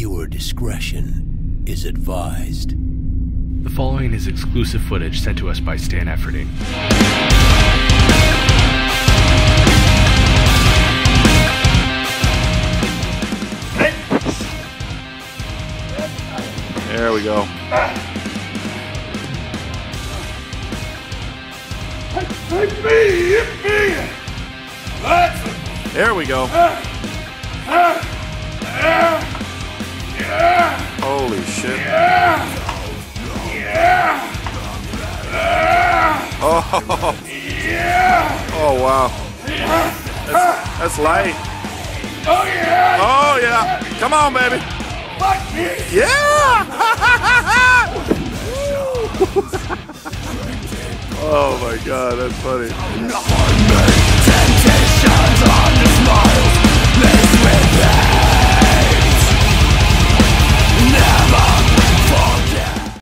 Viewer discretion is advised. The following is exclusive footage sent to us by RHINO Efferding. There we go. There we go. Holy shit. Oh, oh wow. That's light. Oh yeah. Come on, baby. Yeah! Oh my god, that's funny. Temptations on the smiles, this with